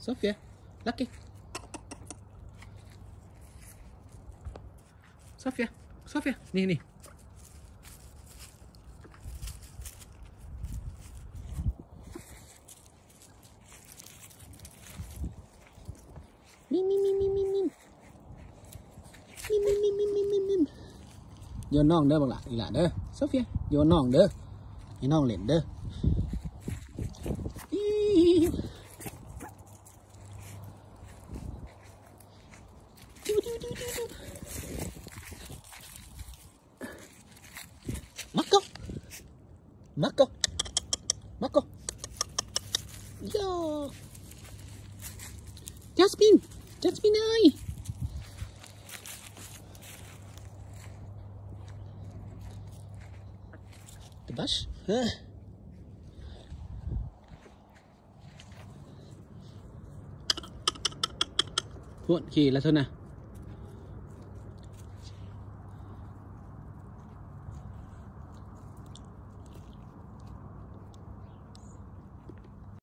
Sophia, Lucky. Sophia, nè. Mim. Vô non đỡ bằng lại đỡ. Sophia, vô non đỡ. Cái non liền đỡ. Marco. Yo. Jasmine ơi. The bus. Thuậnขี่là thôi nào.